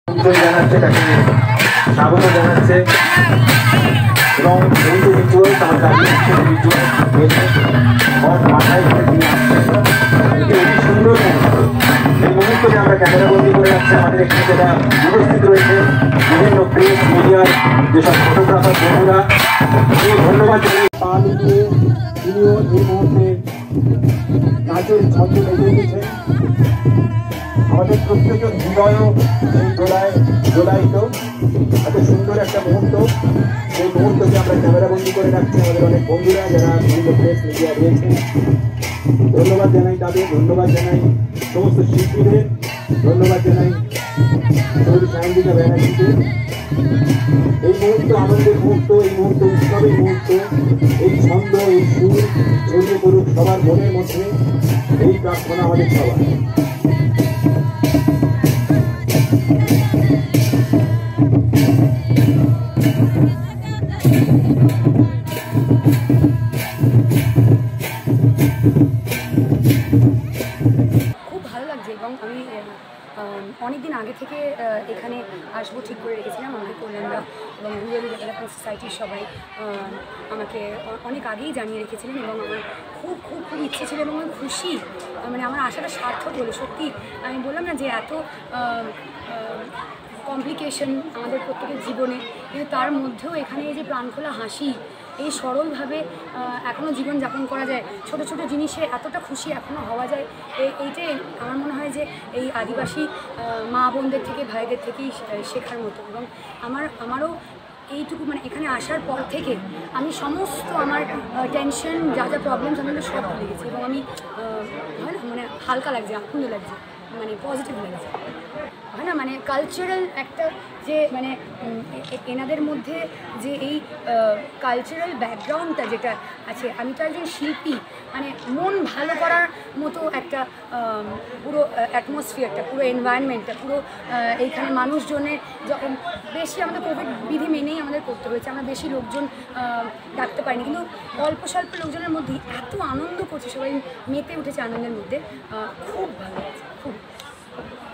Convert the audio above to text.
জানাচ্ছে, তাকে স্বাগত জানাচ্ছে এবং এই যে রিচুয়াল তার মাথায় করে দিয়ে আসছে, অতি সুন্দর মুহূর্ত। এই মুহূর্তকে আমরা ক্যামেরাবন্দি করে রাখছি। আমাদের এখানে যারা উপস্থিত রয়েছে বিভিন্ন প্রেস মিডিয়ার যেসব ফটোগ্রাফার বন্ধুরা, ধন্যবাদ জানাই। পা লিখিয়ে তিনিও এই মুহূর্তে নাচের ছন্দে বেঁধে উঠেছেন। আমাদের প্রত্যেকের হৃদয়ও এই দোলায়িত। এত সুন্দর একটা মুহূর্ত, এই মুহূর্তকে আমরা ক্যামেরাবন্দি করে রাখছি। আমাদের অনেক বন্ধুরা যারা বিভিন্ন প্রেস মিডিয়া রয়েছে, ধন্যবাদ জানাই তাদের, ধন্যবাদ জানাই সমস্ত শিল্পীদের, ধন্যবাদ জানাই ছবি সায়ন্তিকা ব্যানার্জিকে। এই মুহূর্ত আনন্দের মুহূর্ত, এই মুহূর্ত উৎসবের মুহূর্ত, এই ছন্দ, এই সুর ছড়িয়ে পড়ুক সবার মনের মধ্যে, এই প্রার্থনা আমাদের সবার। খুব ভালো লাগছে এবং আমি অনেক দিন আগে থেকে এখানে আসবো ঠিক করে রেখেছিলাম। আমাকে কল্যাণরা এবং রুরাল ডেভেলপমেন্ট সোসাইটির সবাই আমাকে অনেক আগেই জানিয়ে রেখেছিলেন এবং আমার খুব খুব খুব ইচ্ছে ছিল এবং আমি খুশি, মানে আমার আশাটা সার্থক হলো। সত্যি আমি বললাম না যে এত কমপ্লিকেশন আমাদের প্রত্যেকের জীবনে, কিন্তু তার মধ্যেও এখানে এই যে প্রাণখোলা হাসি, এই সরলভাবে এখনও জীবনযাপন করা যায়, ছোট ছোট জিনিসে এতটা খুশি এখনও হওয়া যায়, এইটাই আমার মনে হয় যে এই আদিবাসী মা বোনদের থেকে ভাইদের থেকেই শেখার মতো। এবং আমারও এইটুকু, মানে এখানে আসার পর থেকে আমি সমস্ত আমার টেনশন যা যা প্রবলেমস আমি সব ভুলে গেছি এবং আমি হয় না মানে হালকা লাগছে, আনন্দ লাগছে, মানে পজিটিভ লাগছে, হয় না মানে কালচারাল একটা যে মানে এনাদের মধ্যে যে এই কালচারাল ব্যাকগ্রাউন্ডটা যেটা আছে। আমি তো একজন শিল্পী, মানে মন ভালো করার মতো একটা পুরো অ্যাটমসফিয়ারটা, পুরো এনভায়রনমেন্টটা, পুরো এইখানে মানুষজনের যখন বেশি আমাদের কোভিড বিধি মেনেই আমাদের করতে হয়েছে, আমরা বেশি লোকজন ডাকতে পারিনি, কিন্তু অল্প স্বল্প লোকজনের মধ্যেই এত আনন্দ করছে, সবাই মেতে উঠেছে আনন্দের মধ্যে। খুব ভালো লাগছে, খুব।